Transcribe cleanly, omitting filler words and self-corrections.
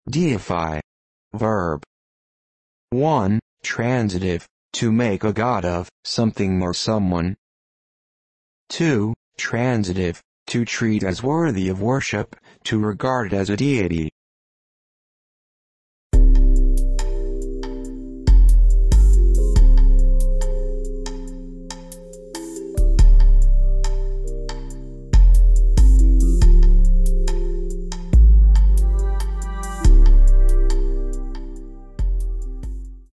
Deify. Verb. 1. Transitive, to make a god of something or someone. 2. Transitive, to treat as worthy of worship, to regard as a deity.